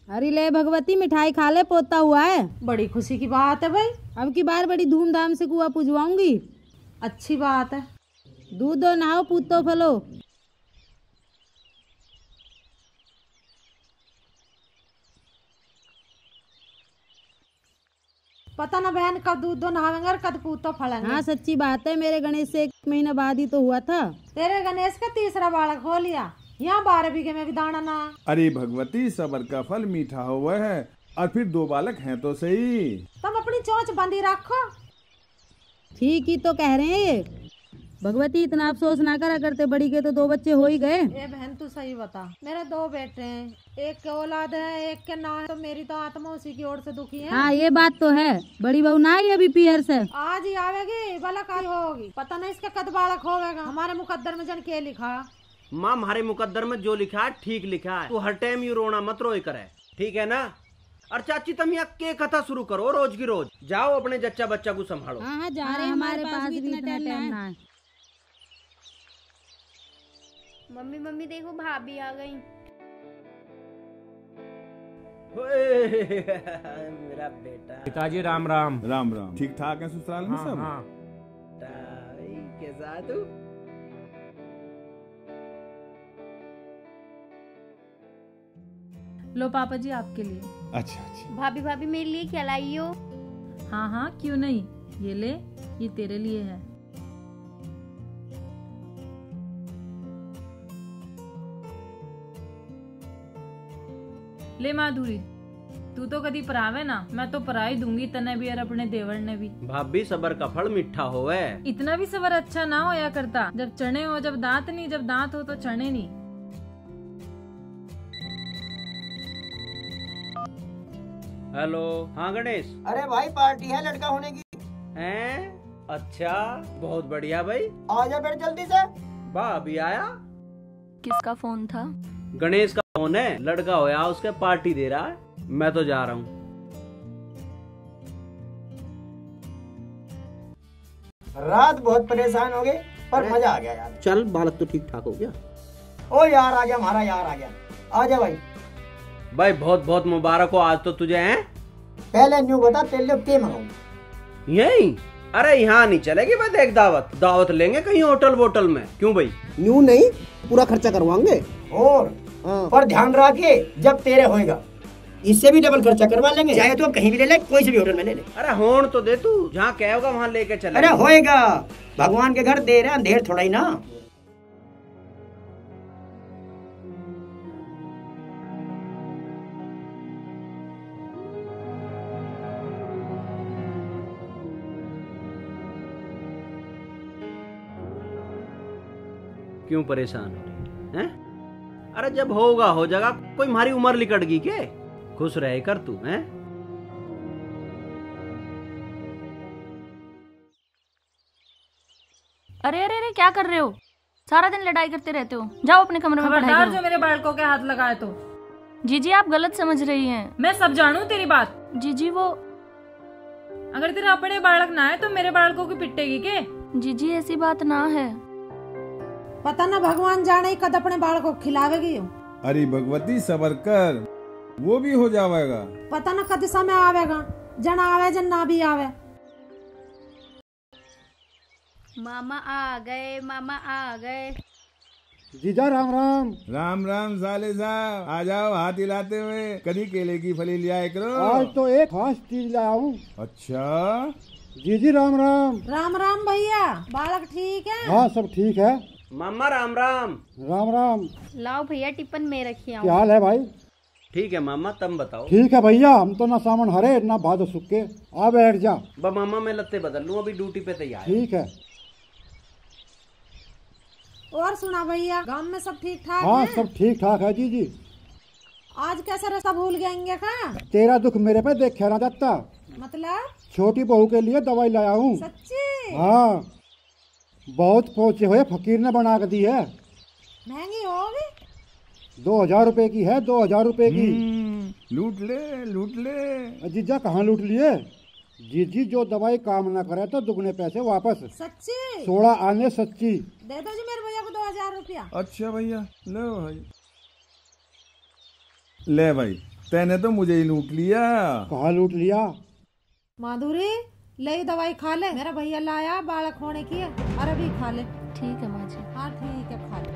अरे ले भगवती, मिठाई खा ले, पोता हुआ है। बड़ी खुशी की बात है भाई। अब की बार बड़ी धूमधाम से कुआं पुजवाऊंगी। अच्छी बात है। दूध दो, नहाओ, पूतो फलो। पता ना बहन कब दूध दो नहावेंगे और कब पूतो फलेंगे। हाँ सच्ची बात है, मेरे गणेश से 1 महीना बाद ही तो हुआ था। तेरे गणेश का तीसरा बालक हो लिया, यहाँ 12 बीघे में भी दाना ना। अरे भगवती, सबर का फल मीठा हुआ है, और फिर 2 बालक हैं तो सही। तुम अपनी चोंच बंदी रखो। ठीक ही तो कह रहे हैं ये। भगवती इतना अफसोस ना करा करते, बड़ी के तो 2 बच्चे हो ही गए। ए बहन तू सही बता, मेरे 2 बेटे हैं, एक के औलाद है, एक के ना है, तो मेरी तो आत्मा उसी की ओर से दुखी है। हाँ ये बात तो है। बड़ी बहू ना आई अभी पीहर से? आज ही आवेगी, बालक आज होगी, पता नहीं इसका कद बालक होगा। हमारे मुकद्दर में जन के लिखा। माँ, हमारे मुकद्दर में जो लिखा है ठीक लिखा है। तू हर टाइम यू रोना मत रोए करे, ठीक है ना? और चाची तुम यहाँ के कथा शुरू करो रोज की रोज। जाओ अपने जच्चा बच्चा को संभालो। हाँ हाँ जा रहे हैं, हमारे पास भी इतना टाइम ना है। मम्मी मम्मी देखो भाभी आ गई। मेरा बेटा। पिताजी राम राम। राम राम। ठीक ठाक है ससुराल में सब? हाँ। कैसा तू? लो पापा जी आपके लिए। अच्छा अच्छा। भाभी भाभी मेरे लिए क्या लाई हो? हाँ हाँ क्यों नहीं, ये ले, ये तेरे लिए है। ले माधुरी, तू तो कदी परावे ना, मैं तो पराई दूंगी तने भी और अपने देवर ने भी। भाभी सबर का फल मीठा होवे। इतना भी सबर अच्छा ना होया करता। जब चने हो जब दांत नहीं, जब दांत हो तो चने नहीं। हेलो, हाँ गणेश। अरे भाई पार्टी है लड़का होने की। हैं? अच्छा, बहुत बढ़िया भाई। आ जा फिर जल्दी से। वाह, अभी आया। किसका फोन था? गणेश का फोन है, लड़का होया उसके पार्टी दे रहा है। मैं तो जा रहा हूँ। रात बहुत परेशान हो गए, पर मजा आ गया यार। चल, बालक तो ठीक ठाक हो गया। ओ यार आ गया, हमारा यार आ गया। आ जा भाई। भाई बहुत बहुत मुबारक हो आज तो तुझे। हैं? पहले न्यू बता, तेरे लिए क्या मंगाऊं? यही? अरे यहाँ नहीं चलेगी भाई, देख दावत लेंगे कहीं होटल वोटल में। क्यों भाई? न्यू नहीं, पूरा खर्चा करवाएंगे। और पर ध्यान रखे, जब तेरे होएगा इससे भी डबल खर्चा करवा लेंगे। चाहे तो कहीं भी ले ले, कोई से भी होटल में ले ले। अरे होन तो दे तू, जहाँ कहेगा वहाँ लेके चले। अरे होएगा, भगवान के घर देर है, अंधेर थोड़ा ही ना। क्यों परेशान हो रही है? अरे जब होगा हो जाएगा, कोई हमारी उम्र लिकट गई के? खुश रहे कर तू। हैं? अरे अरे अरे क्या कर रहे हो? सारा दिन लड़ाई करते रहते हो। जाओ अपने कमरे में पढ़ाई खबरदार जो करो। मेरे बालकों के हाथ लगाए तो। जीजी आप गलत समझ रही हैं। मैं सब जानू तेरी बात। जीजी वो, अगर तेरा अपने बालक ना है तो मेरे बालकों की पिटेगी के? जीजी ऐसी बात ना है। पता ना भगवान जाने कद अपने बालक को खिलावेगी। अरे भगवती सबर कर, वो भी हो जाएगा। पता ना कद समय आवेगा, जन आवे जन ना भी आवे। मामा आ गए, मामा आ गए। जीजा राम राम। राम राम साले साहब, आ जाओ हाथ हिलाते हुए। कदी केले की फली लिया करो। आज तो एक खास चीज लाया हूँ। अच्छा जीजी राम राम। राम राम भैया, बालक ठीक है? हाँ सब ठीक है। मामा राम राम। राम राम। लाओ भैया टिफिन में रखी क्या हाल है भाई? ठीक है मामा, तुम बताओ। ठीक है भैया, हम तो ना सामान हरे ना भादो सुक्के। आ बैठ जा। मामा मैं लत्ते बदल लूँ, अभी ड्यूटी पे तैयार। ठीक है। और सुना भैया, गांव में सब ठीक ठाक हाँ है? सब ठीक ठाक है जीजी। आज कैसा रास्ता भूल गएंगे का? तेरा दुख मेरे पे देखा ना जाता। मतलब? छोटी बहू के लिए दवाई लाया हूँ। सच्ची? हाँ, बहुत पहुँचे हुए फकीर ने बना कर दी है। महंगी होगी? 2000 रुपए की है, 2000 रुपए की। लूट ले लूट ले। जीजा कहाँ लूट लिए? जीजी जो दवाई काम ना करे तो दुगने पैसे वापस। सच्ची? 16 आने सच्ची। दे दो जी मेरे भैया को 2000 रुपया। अच्छा भैया, लो भाई ले भाई, तैने तो मुझे ही लूट लिया। कहाँ लूट लिया? माधुरी ले दवाई खा ले, मेरा भैया लाया बालक होने की है, और अभी खा ले। ठीक है माँ जी। हाँ ठीक है, खा ले।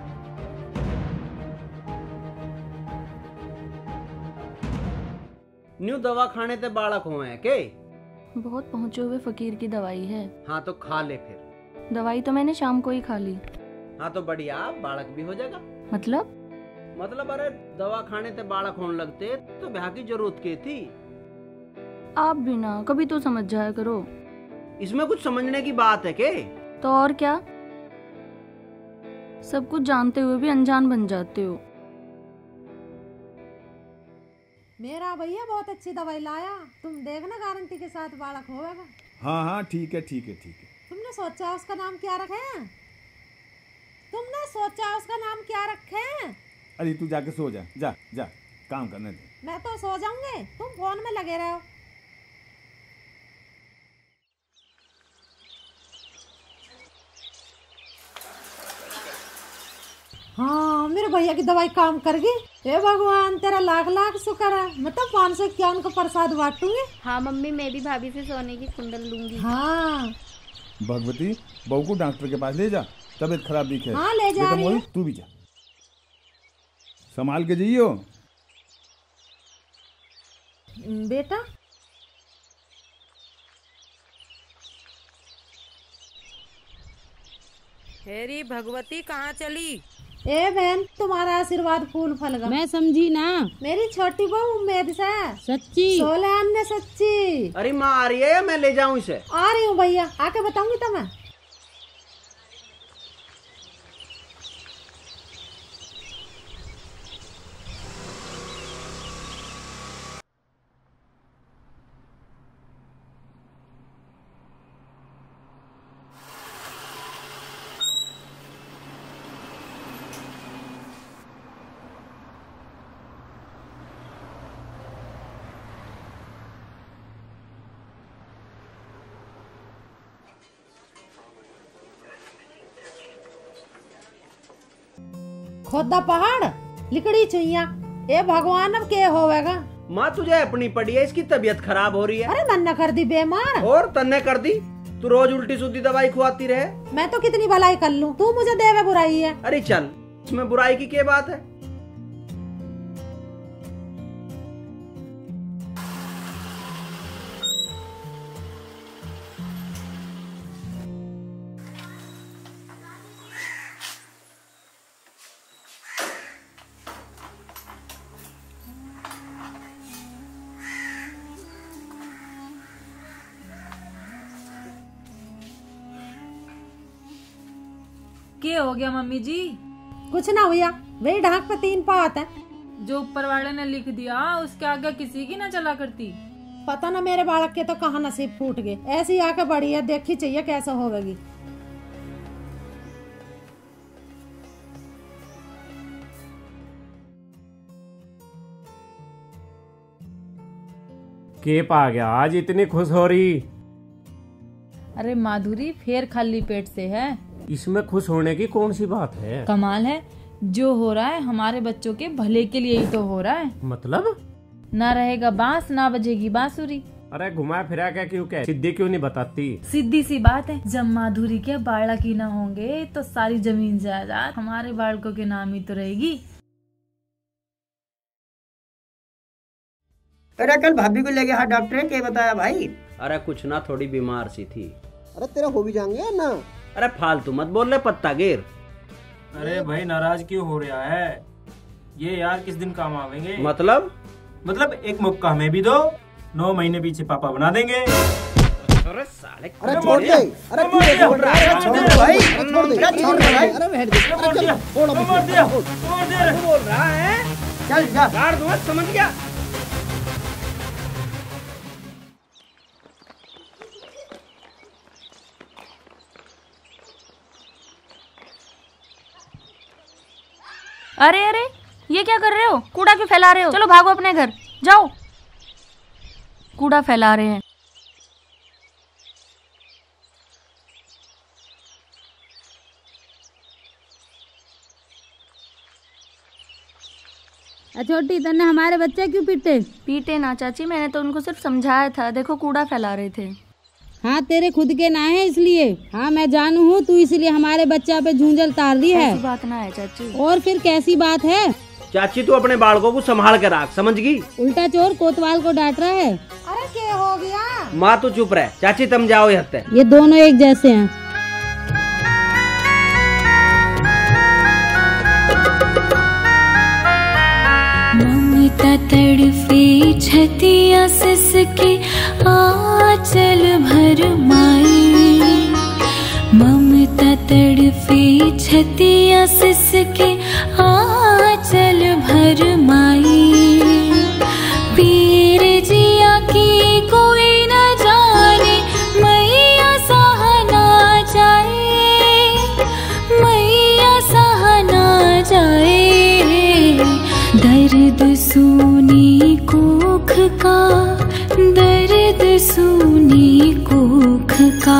न्यू दवा खाने ते बालक हुए हैं के? बहुत पहुँचे हुए फकीर की दवाई है। हाँ तो खा ले फिर। दवाई तो मैंने शाम को ही खा ली। हाँ तो बढ़िया, बालक भी हो जाएगा। मतलब अरे दवा खाने ते बालक होने लगते तो ब्याह की जरूरत की थी। आप भी ना कभी तो समझ जाया करो। इसमें कुछ समझने की बात है के? तो और क्या, सब कुछ जानते हुए भी अनजान बन जाते हो। मेरा भैया बहुत अच्छी दवाई लाया, तुम देखना गारंटी के साथ बालक होगा। हाँ हाँ ठीक है ठीक है ठीक है। तुमने सोचा उसका नाम क्या रखे? तुमने सोचा उसका नाम क्या रखे? अरे तू जाके सो जा, जा जा, काम करने दे। मैं तो सो जाऊंगी, तुम फोन में लगे रहो। हाँ मेरे भैया की दवाई काम कर गई। हे भगवान तेरा लाख लाख शुक्र है, मैं तो 551 का प्रसाद बांटूंगी। हाँ मम्मी, मैं भी भाभी से सोने की कुंडल लूंगी। हाँ भगवती, बहू को डॉक्टर के पास ले जा, तबीयत खराब दिखे। हाँ ले जा रही हूँ। मोहित तू भी जा, संभाल के जाइयो। बेटा हेरी भगवती कहाँ चली? ए बहन, तुम्हारा आशीर्वाद फूल फल गया। मैं समझी ना। मेरी छोटी बहू उम्मीद से। सच्ची? 16 अन्य सच्ची। अरे माँ आ रही है या मैं ले जाऊं इसे? आ रही हूँ भैया, आके बताऊंगी तुम्हें। खोदा पहाड़ लिकड़ी चुइया। ए भगवान अब के होवेगा? माँ तुझे अपनी पड़ी है, इसकी तबीयत खराब हो रही है। अरे नन्ना कर दी बेमार। और तन्ने कर दी, तू रोज उल्टी सीधी दवाई खुआती रहे। मैं तो कितनी भलाई कर लूं, तू मुझे देवे बुराई है। अरे चल, इसमें बुराई की क्या बात है? क्या हो गया मम्मी जी? कुछ ना हुआ, वही ढाक पे 3 पात है। जो ऊपर वाले ने लिख दिया उसके आगे किसी की ना चला करती। पता ना मेरे बालक के तो कहाँ नसीब फूट गए। ऐसी आके बड़ी है, देखी चाहिए कैसे होगी। केप आ गया, आज इतनी खुश हो रही? अरे माधुरी फिर खाली पेट से है। इसमें खुश होने की कौन सी बात है? कमाल है, जो हो रहा है हमारे बच्चों के भले के लिए ही तो हो रहा है। मतलब? ना रहेगा बांस ना बजेगी बांसुरी। अरे घुमा फिरा क्या क्यों कह, सीधी क्यों नहीं बताती? सीधी सी बात है, जब माधुरी के बाड़ा की ना होंगे तो सारी जमीन जायदाद हमारे बालकों के नाम ही तो रहेगी। अरे कल भाभी को ले गया डॉक्टर ने, क्या बताया भाई? अरे कुछ ना, थोड़ी बीमार सी थी। अरे तेरा हो भी जाएंगे ना। अरे फालतू मत बोल ले पत्ता गिर। अरे भाई नाराज क्यों हो रहा है? ये यार किस दिन काम आवेंगे? मतलब एक मौका हमें भी दो, 9 महीने पीछे पापा बना देंगे। अरे साले, अरे छोड़ दे, अरे क्यों छोड़ रहा है? छोड़ दे भाई, छोड़ दे, छोड़ दे भाई। अरे बैठ दे, छोड़ दिया, छोड़ दिया। बोल रहा है, चल जा, गाड़ दूंगा, समझ गया? अरे अरे, ये क्या कर रहे हो? कूड़ा क्यों फैला रहे हो? चलो भागो अपने घर, जाओ। कूड़ा फैला रहे हैं। छोटी तन्ने हमारे बच्चे क्यों पीटे? पीटे ना चाची, मैंने तो उनको सिर्फ समझाया था। देखो कूड़ा फैला रहे थे। हाँ तेरे खुद के ना है इसलिए। हाँ मैं जानू हूँ तू इसलिए हमारे बच्चा पे झूंझल तार दी है। ऐसी बात ना है चाची। और फिर कैसी बात है? चाची तू अपने बालकों को संभाल के रख, समझ गई? उल्टा चोर कोतवाल को डांट रहा है। अरे क्या हो गया? माँ तू चुप रह। चाची तुम जाओ यहाँ से। ये दोनों एक जैसे हैं। ममता तड़पे छतिया सिसके आंचल भर माई। ममता तड़पे छतिया सिसके आंचल भर माई। पीर जिया की कोई न जाने, मैया सहना जाए, मैया सहना जाए। दर्द सूनी कोख का, दर्द सूनी कोख का।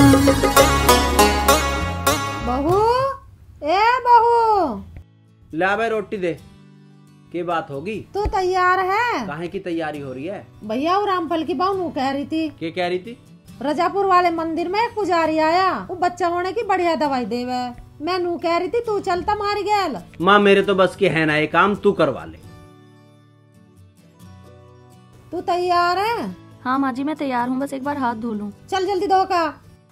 बहू, ए बहू, ला भाई रोटी दे। की बात होगी? तू तैयार है? काहे की तैयारी हो रही है? भैया और रामफल की बहू कह रही थी। क्या कह रही थी? रजापुर वाले मंदिर में एक पुजारी आया, वो बच्चा होने की बढ़िया दवाई देवे। मैं नू कह रही थी तू चलता मारी गैल। माँ मेरे तो बस के है ना, ये काम तू करवा ले। तू तैयार है? हाँ माँ जी मैं तैयार हूँ, बस एक बार हाथ धो लूँ। चल जल्दी धो का।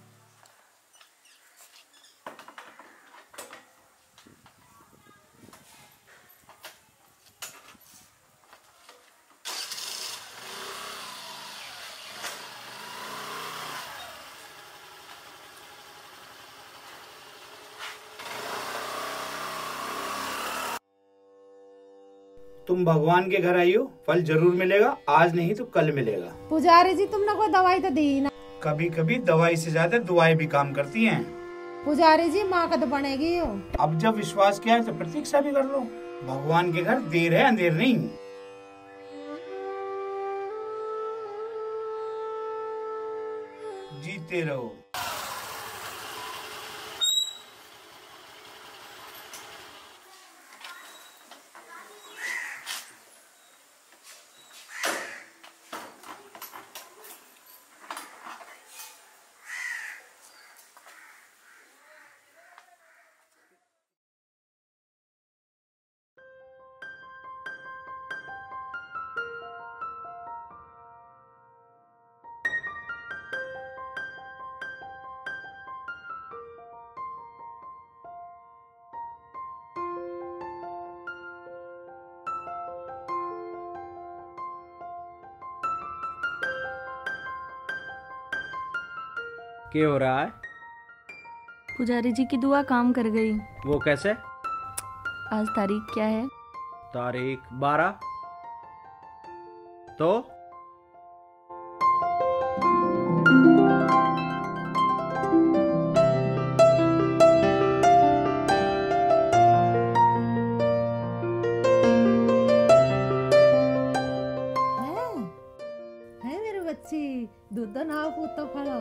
तुम भगवान के घर आई हो, फल जरूर मिलेगा। आज नहीं तो कल मिलेगा। पुजारी जी तुमने कोई दवाई तो दी ना? कभी कभी दवाई से ज्यादा दुआएं भी काम करती हैं। पुजारी जी माँ का तो बनेगी हो। अब जब विश्वास किया है तो प्रतीक्षा भी कर लो। भगवान के घर देर है अंधेर नहीं। जीते रहो। क्या हो रहा है? पुजारी जी की दुआ काम कर गई। वो कैसे? आज तारीख क्या है? तारीख 12। तो है मेरी बच्ची, दूध ना पूत तो फलो।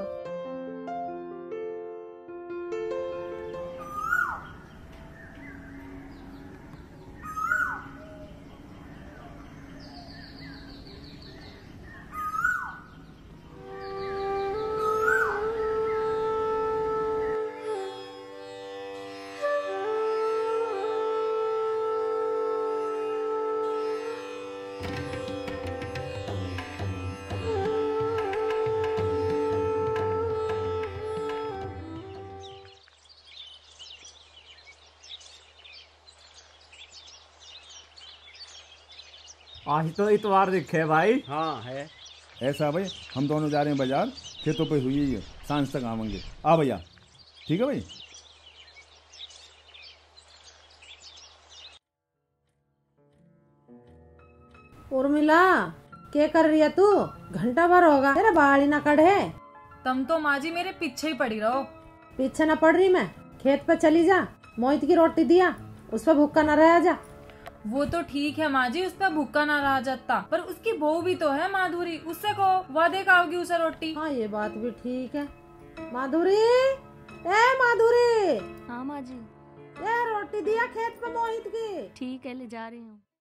आज तो इतवार दिखे भाई। हाँ है। ऐसा भाई हम दोनों जा रहे हैं बाजार, खेतों पे हुई है, सांझ तक आवेंगे। आ भैया ठीक है भाई। उर्मिला क्या कर रही है तू? घंटा भर होगा तेरा बाल ही ना कढ़े। तुम तो माँ जी मेरे पीछे ही पड़ी रहो। पीछे ना पड़ रही मैं, खेत पे चली जा। मोहित की रोटी दिया, उस पर भूखा न रह जा। वो तो ठीक है माँ जी, उस पर भूखा ना रह जाता, पर उसकी बहू भी तो है माधुरी, उससे कहो वह देखाओगी उसे रोटी। हाँ ये बात भी ठीक है। माधुरी, ए माधुरी। हाँ माँ जी। ये रोटी दिया खेत पे मोहित की। ठीक है ले जा रही हूँ।